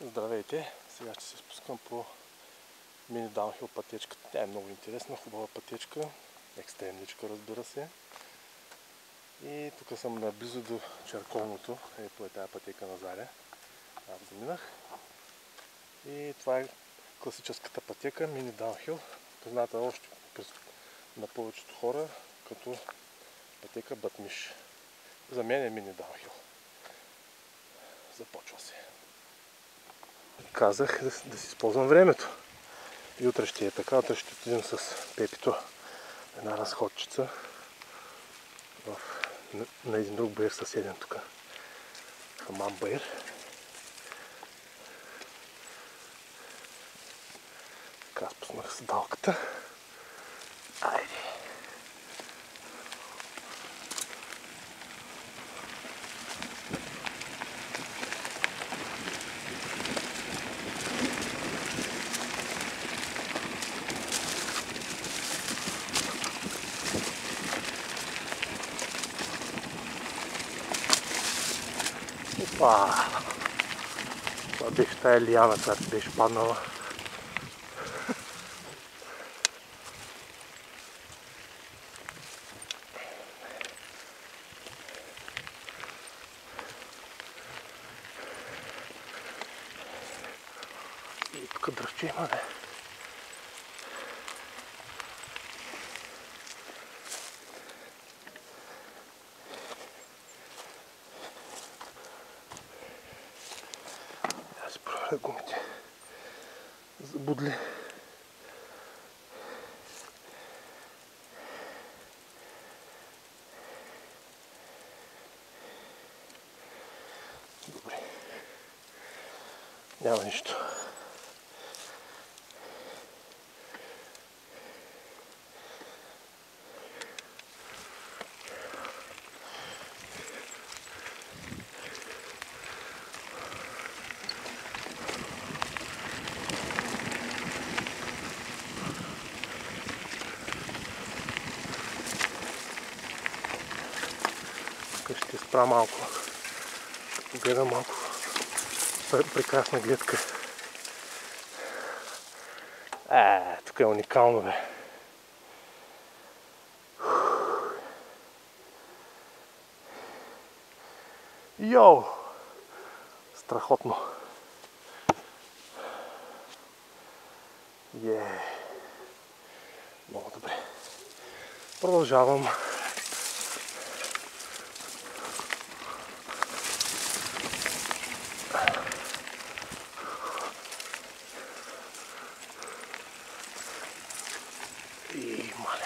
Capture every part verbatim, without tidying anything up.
Здравейте! Сега ще се спускам по мини даунхил пътечката. Тя е много интересна, хубава пътечка, екстремничка, разбира се. И тук съм наблизо до черковното. Ето е тази пътека на Заря. Аз заминах. И това е класическата пътека, мини даунхил, позната още на повечето хора като пътека Батмиш. За мен е мини даунхил. Започва се. Казах да, да си използвам времето. И утре ще е така. Утре ще отидем с Пепито една разходчица в, на, на един друг баир съседен тук. Хамам баир. Така спуснах с далката. Айде! Опа! Това беше тая лияна, която беше паднала. И тук дръвче има, бе. Да си проверя гумите. Забудли. Добре. Няма нищо. Ще спра малко, гледам малко прекрасна гледка. Е, тук е уникално, бе. Йоу! Страхотно. Е, много добре. Продължавам. И мале.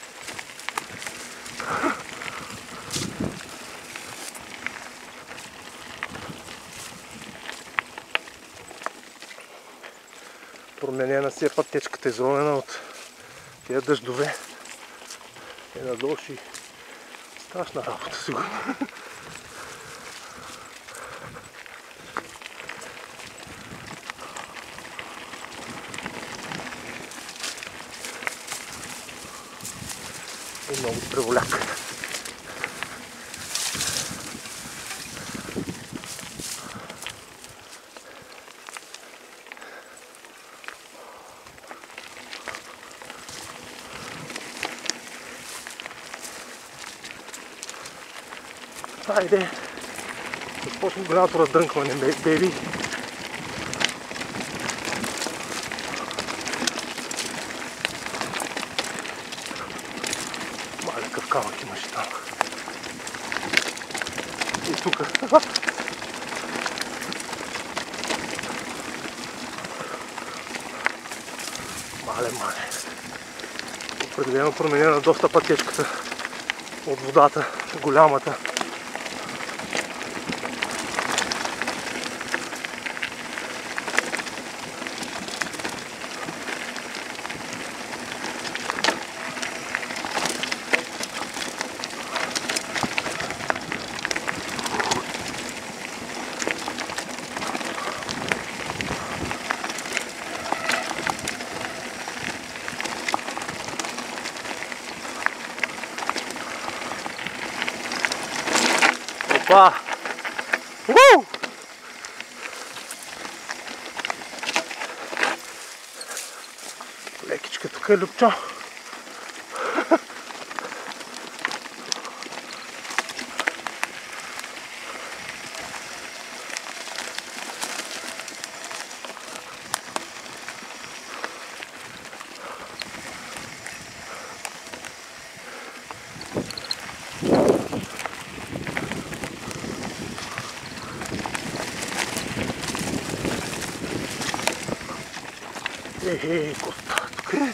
Променена си е пътечката, изровена от тия дъждове. Е надолу ще страшна работа, сигурно. И много преволяк. Хайде, започне голямото раздрънкване, бейби. Мале, къв камък имаше там. И тук. Мале, мале. Определено променена доста пътечката от водата, голямата. Опа! Уу! пътечка, тук е любчо. Ей, коста, тук е.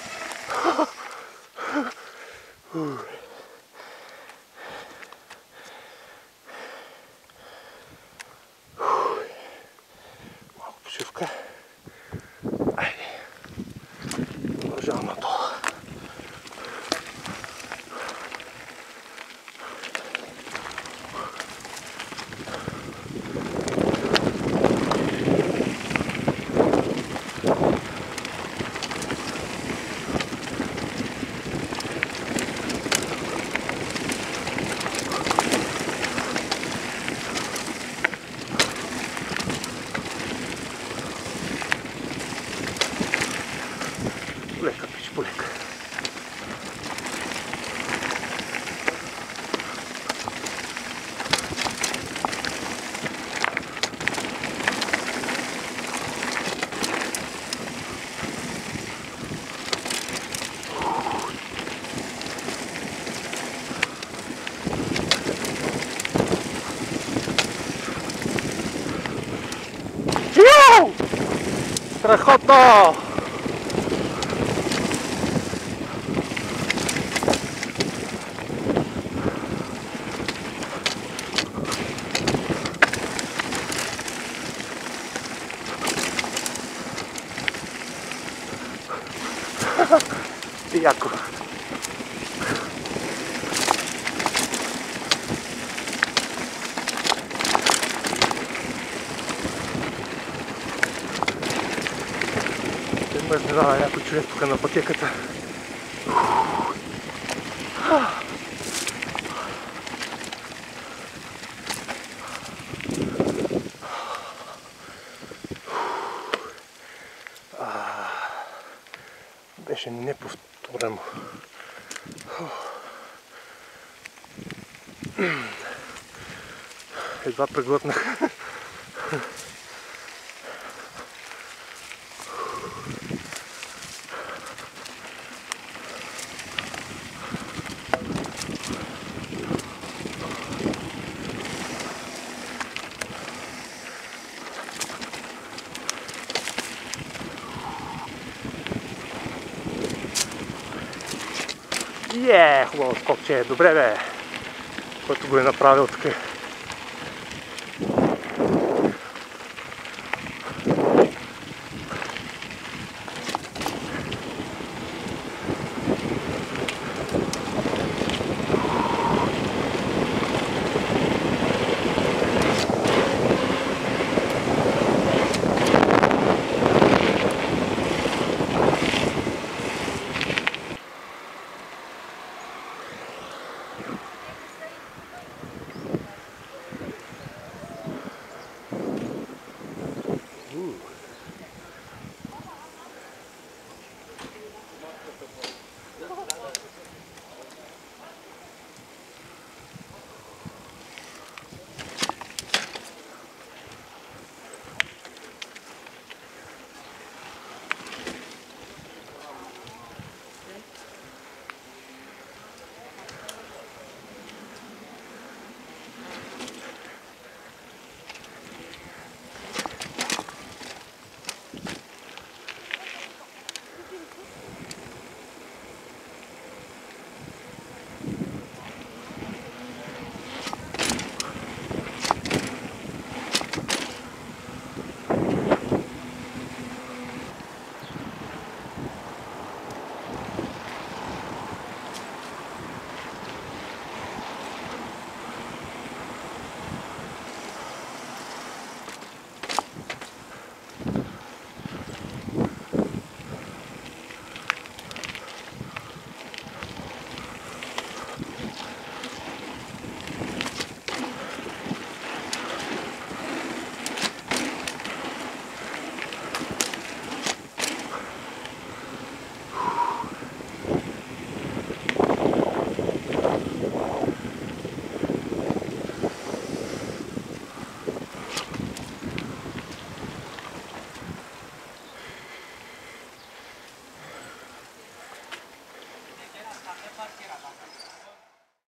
Малко почивка. Айде. Продължавам надолу. Полека, пич, полека. Страхотно! Яко. Ме изненада някой човек тук на пътеката. Беше неповторимо. Едва преглътнах. Е, хубаво скокче, добре бе, който го е направил така.